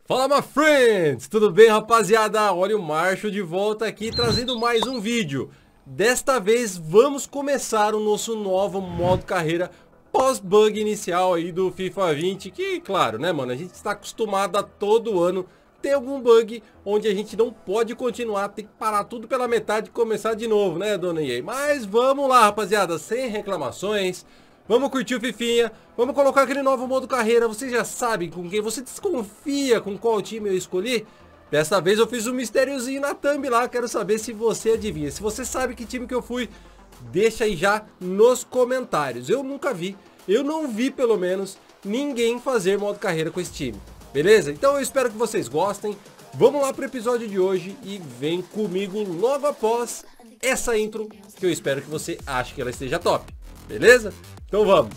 Fala, my friends! Tudo bem, rapaziada? Olha o Marshall de volta aqui, trazendo mais um vídeo. Desta vez, vamos começar o nosso novo modo carreira pós-bug inicial aí do FIFA 20. Que, claro, né, mano? A gente está acostumado a todo ano ter algum bug onde a gente não pode continuar, tem que parar tudo pela metade e começar de novo, né, dona EA? Mas vamos lá, rapaziada, sem reclamações. Vamos curtir o Fifinha, vamos colocar aquele novo modo carreira. Você já sabe com quem você desconfia com qual time eu escolhi? Dessa vez eu fiz um mistériozinho na thumb lá, quero saber se você adivinha. Se você sabe que time que eu fui, deixa aí já nos comentários. Eu nunca vi, eu não vi pelo menos, ninguém fazer modo carreira com esse time. Beleza? Então eu espero que vocês gostem. Vamos lá pro episódio de hoje e vem comigo logo após essa intro, que eu espero que você ache que ela esteja top. Beleza? Então vamos.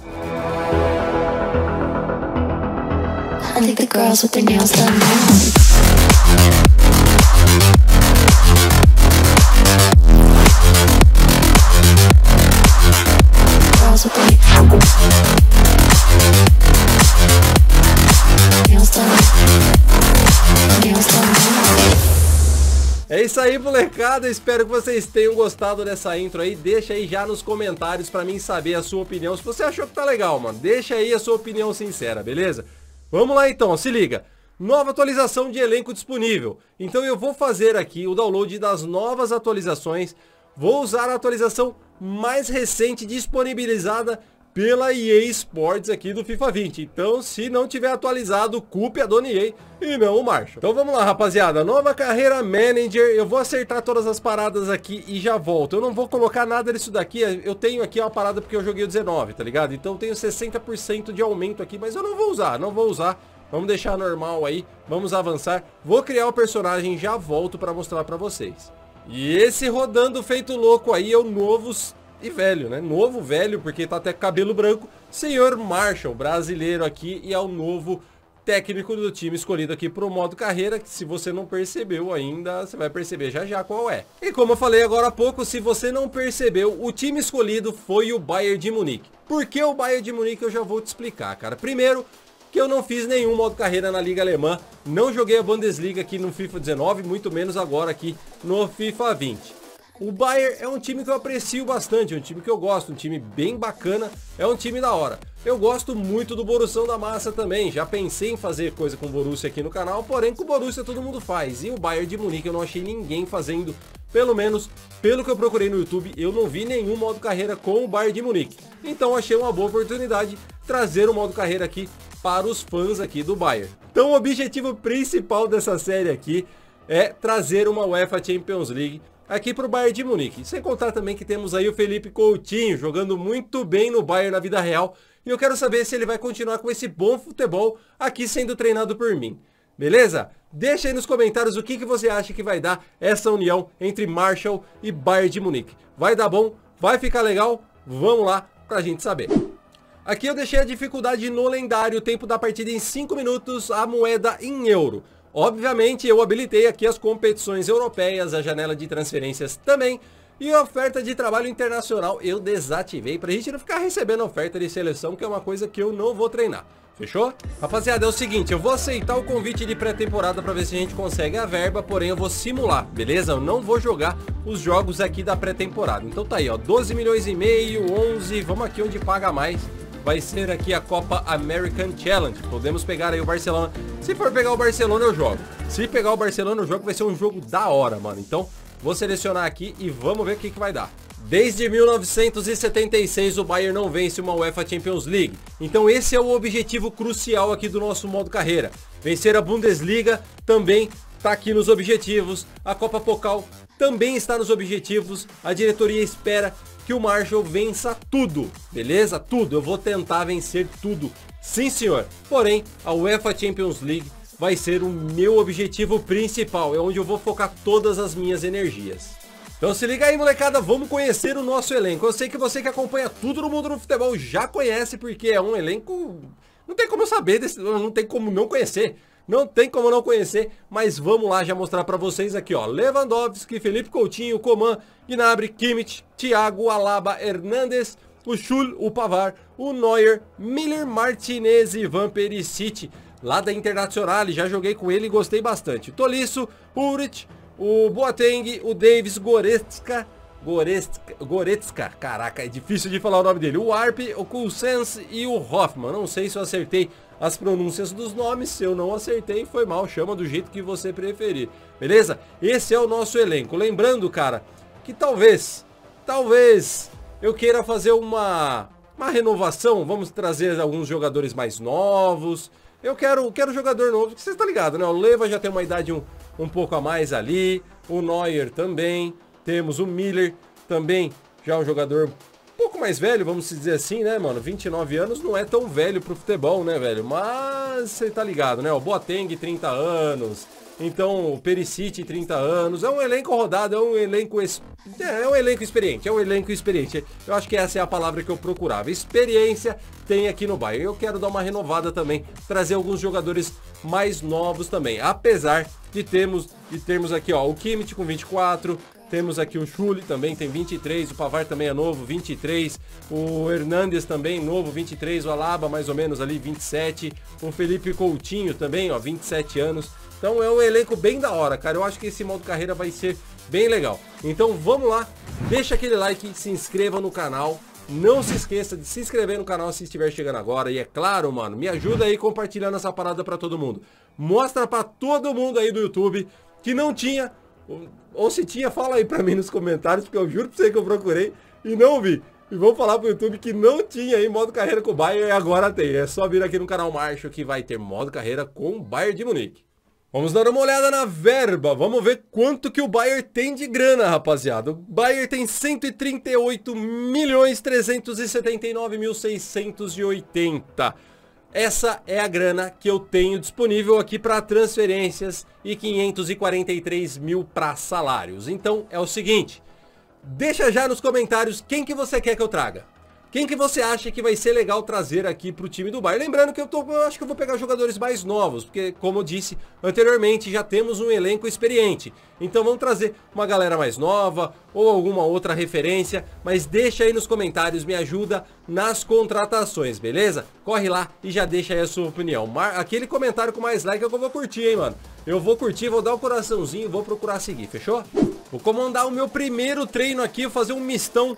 I think the girls with their nails done now. Girls with their nails done. Nails done now. É isso aí, molecada, espero que vocês tenham gostado dessa intro aí. Deixa aí já nos comentários pra mim saber a sua opinião. Se você achou que tá legal, mano, deixa aí a sua opinião sincera, beleza? Vamos lá então, se liga. Nova atualização de elenco disponível. Então eu vou fazer aqui o download das novas atualizações. Vou usar a atualização mais recente disponibilizada pela EA Sports aqui do FIFA 20. Então, se não tiver atualizado, culpe a dona EA e não o Marshall. Então vamos lá, rapaziada. Nova carreira Manager. Eu vou acertar todas as paradas aqui e já volto. Eu não vou colocar nada disso daqui. Eu tenho aqui uma parada porque eu joguei o 19, tá ligado? Então eu tenho 60% de aumento aqui, mas eu não vou usar, não vou usar. Vamos deixar normal aí. Vamos avançar. Vou criar o personagem e já volto pra mostrar pra vocês. E esse rodando feito louco aí é o novo... E velho, né? Novo, velho, porque tá até com cabelo branco. Senhor Marshall, brasileiro aqui. E é o novo técnico do time escolhido aqui pro modo carreira. Que se você não percebeu ainda, você vai perceber já já qual é. E como eu falei agora há pouco, se você não percebeu, o time escolhido foi o Bayern de Munique. Por que o Bayern de Munique eu já vou te explicar, cara. Primeiro, que eu não fiz nenhum modo carreira na Liga Alemã. Não joguei a Bundesliga aqui no FIFA 19, muito menos agora aqui no FIFA 20. O Bayern é um time que eu aprecio bastante, é um time que eu gosto, um time bem bacana, é um time da hora. Eu gosto muito do Borussão da Massa também, já pensei em fazer coisa com o Borussia aqui no canal, porém com o Borussia todo mundo faz. E o Bayern de Munique eu não achei ninguém fazendo, pelo menos pelo que eu procurei no YouTube, eu não vi nenhum modo carreira com o Bayern de Munique. Então achei uma boa oportunidade trazer o modo carreira aqui para os fãs aqui do Bayern. Então o objetivo principal dessa série aqui é trazer uma UEFA Champions League aqui para o Bayern de Munique. Sem contar também que temos aí o Felipe Coutinho jogando muito bem no Bayern na vida real. E eu quero saber se ele vai continuar com esse bom futebol aqui sendo treinado por mim. Beleza? Deixa aí nos comentários o que você acha que vai dar essa união entre Marshall e Bayern de Munique. Vai dar bom? Vai ficar legal? Vamos lá pra gente saber. Aqui eu deixei a dificuldade no lendário, o tempo da partida em 5 minutos, a moeda em euro. Obviamente eu habilitei aqui as competições europeias, a janela de transferências também. E a oferta de trabalho internacional eu desativei pra gente não ficar recebendo oferta de seleção, que é uma coisa que eu não vou treinar. Fechou? Rapaziada, é o seguinte, eu vou aceitar o convite de pré-temporada pra ver se a gente consegue a verba, porém eu vou simular, beleza? Eu não vou jogar os jogos aqui da pré-temporada. Então tá aí, ó, 12 milhões e meio, 11, vamos aqui onde paga mais. Vai ser aqui a Copa American Challenge. Podemos pegar aí o Barcelona. Se for pegar o Barcelona, eu jogo. Se pegar o Barcelona, eu jogo. Vai ser um jogo da hora, mano. Então, vou selecionar aqui e vamos ver o que vai dar. Desde 1976, o Bayern não vence uma UEFA Champions League. Então, esse é o objetivo crucial aqui do nosso modo carreira. Vencer a Bundesliga também tá aqui nos objetivos. A Copa Pokal também está nos objetivos. A diretoria espera que o Marshall vença tudo, beleza? Tudo, eu vou tentar vencer tudo, sim senhor. Porém, a UEFA Champions League vai ser o meu objetivo principal, é onde eu vou focar todas as minhas energias. Então se liga aí, molecada, vamos conhecer o nosso elenco. Eu sei que você que acompanha tudo no mundo do futebol já conhece, porque é um elenco... Não tem como saber, não tem como não conhecer. Não tem como não conhecer, mas vamos lá já mostrar pra vocês aqui, ó. Lewandowski, Felipe Coutinho, Coman, Gnabry, Kimmich, Thiago, Alaba, Hernandes, o Schul, o Pavard, o Neuer, Miller, Martinez, Ivan Perisic. lá da Internacional, já joguei com ele e gostei bastante. O Tolisso, o Uric, o Boateng, o Davis, Goretzka, caraca, é difícil de falar o nome dele. O Arp, o Cousins e o Hoffman. Não sei se eu acertei as pronúncias dos nomes. Se eu não acertei, foi mal. Chama do jeito que você preferir. Beleza? Esse é o nosso elenco. Lembrando, cara, que talvez eu queira fazer uma renovação. Vamos trazer alguns jogadores mais novos. Eu quero jogador novo, que você tá ligado, né? O Leva já tem uma idade um pouco a mais ali. O Neuer também. Temos o Miller também, já um jogador um pouco mais velho, vamos dizer assim, né, mano? 29 anos não é tão velho pro futebol, né, velho? Mas você tá ligado, né? O Boateng, 30 anos. Então, o Perisic, 30 anos. É um elenco rodado, é um elenco experiente. É um elenco experiente. Eu acho que essa é a palavra que eu procurava. Experiência tem aqui no Bayern. Eu quero dar uma renovada também, trazer alguns jogadores mais novos também. Apesar de termos aqui, ó, o Kimmich com 24. Temos aqui o Schulli também, tem 23, o Pavard também é novo, 23, o Hernandes também novo, 23, o Alaba mais ou menos ali, 27, o Felipe Coutinho também, ó, 27 anos. Então é um elenco bem da hora, cara, eu acho que esse modo carreira vai ser bem legal. Então vamos lá, deixa aquele like, se inscreva no canal, não se esqueça de se inscrever no canal se estiver chegando agora. E é claro, mano, me ajuda aí compartilhando essa parada pra todo mundo. Mostra pra todo mundo aí do YouTube que não tinha... Ou se tinha, fala aí pra mim nos comentários, porque eu juro pra você que eu procurei e não vi. E vamos falar pro YouTube que não tinha aí modo carreira com o Bayern e agora tem. É só vir aqui no canal Marshall que vai ter modo carreira com o Bayern de Munique. Vamos dar uma olhada na verba, vamos ver quanto que o Bayern tem de grana, rapaziada. O Bayern tem 138.379.680. Essa é a grana que eu tenho disponível aqui para transferências e 543 mil para salários. Então é o seguinte, deixa já nos comentários quem que você quer que eu traga. Quem que você acha que vai ser legal trazer aqui pro time do Bayern? Lembrando que eu acho que eu vou pegar jogadores mais novos, porque como eu disse anteriormente, já temos um elenco experiente. Então vamos trazer uma galera mais nova ou alguma outra referência, mas deixa aí nos comentários, me ajuda nas contratações, beleza? Corre lá e já deixa aí a sua opinião. Aquele comentário com mais like é o que eu vou curtir, hein, mano? Eu vou curtir, vou dar um coraçãozinho, vou procurar seguir, fechou? Vou comandar o meu primeiro treino aqui, vou fazer um mistão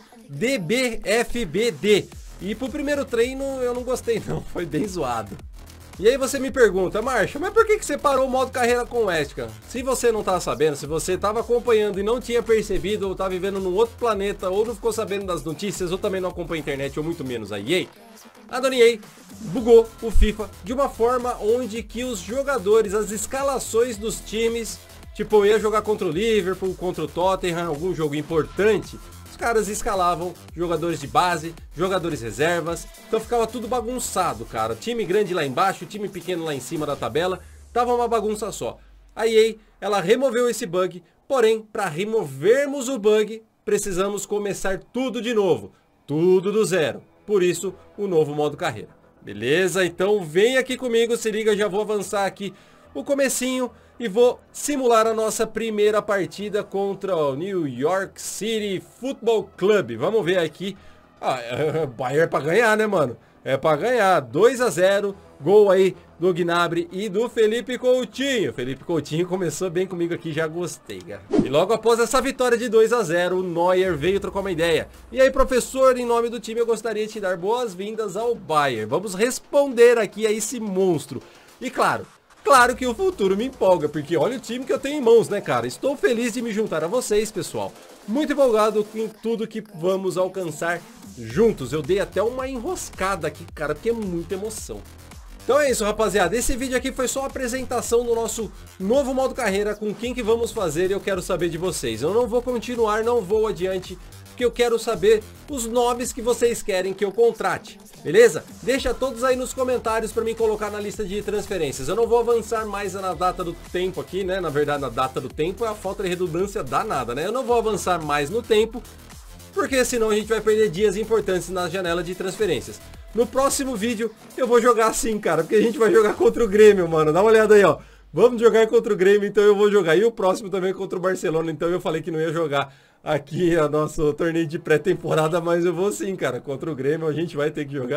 DBFBD. E pro primeiro treino eu não gostei não, foi bem zoado. E aí você me pergunta, Marshall, mas por que você parou o modo carreira com o West Ham? Se você não tá sabendo, se você tava acompanhando e não tinha percebido, ou tá vivendo num outro planeta, ou não ficou sabendo das notícias, ou também não acompanha a internet, ou muito menos a EA, a dona EA bugou o FIFA de uma forma onde que os jogadores, as escalações dos times, tipo eu ia jogar contra o Liverpool, contra o Tottenham, algum jogo importante, os caras escalavam jogadores de base, jogadores reservas, então ficava tudo bagunçado, cara. Time grande lá embaixo, time pequeno lá em cima da tabela, tava uma bagunça só. A EA, ela removeu esse bug, porém, para removermos o bug, precisamos começar tudo de novo, tudo do zero. Por isso, o novo modo carreira. Beleza? Então vem aqui comigo, se liga, já vou avançar aqui o comecinho e vou simular a nossa primeira partida contra o New York City Football Club. Vamos ver aqui. Bayern é pra ganhar, né, mano? É pra ganhar. 2-0. Gol aí do Gnabry e do Felipe Coutinho. Felipe Coutinho começou bem comigo aqui, já gostei, cara. E logo após essa vitória de 2-0, o Neuer veio trocar uma ideia. E aí, professor, em nome do time, eu gostaria de te dar boas-vindas ao Bayern. Vamos responder aqui a esse monstro. E claro que o futuro me empolga, porque olha o time que eu tenho em mãos, né, cara? Estou feliz de me juntar a vocês, pessoal. Muito empolgado com tudo que vamos alcançar juntos. Eu dei até uma enroscada aqui, cara, porque é muita emoção. Então é isso, rapaziada. Esse vídeo aqui foi só a apresentação do nosso novo modo carreira, com quem que vamos fazer e eu quero saber de vocês. Eu não vou continuar, não vou adiante, porque eu quero saber os nomes que vocês querem que eu contrate, beleza? Deixa todos aí nos comentários para mim colocar na lista de transferências. Eu não vou avançar mais na data do tempo aqui, né? Na verdade, na data do tempo é a falta de redundância danada, né? Eu não vou avançar mais no tempo, porque senão a gente vai perder dias importantes na janela de transferências. No próximo vídeo eu vou jogar assim, cara, porque a gente vai jogar contra o Grêmio, mano. Dá uma olhada aí, ó. Vamos jogar contra o Grêmio, então eu vou jogar. E o próximo também contra o Barcelona, então eu falei que não ia jogar aqui a nosso torneio de pré-temporada, mas eu vou sim, cara. Contra o Grêmio a gente vai ter que jogar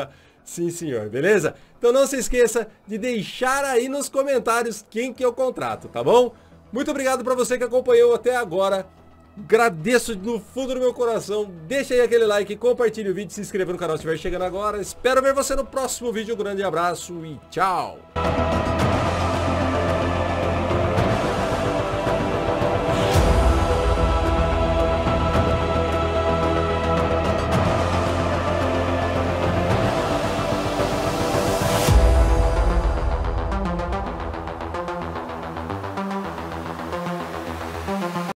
Sim, senhor, beleza? Então não se esqueça de deixar aí nos comentários quem que eu contrato, tá bom? Muito obrigado para você que acompanhou até agora. Agradeço no fundo do meu coração. Deixa aí aquele like, compartilhe o vídeo, se inscreva no canal se estiver chegando agora. Espero ver você no próximo vídeo. Um grande abraço e tchau!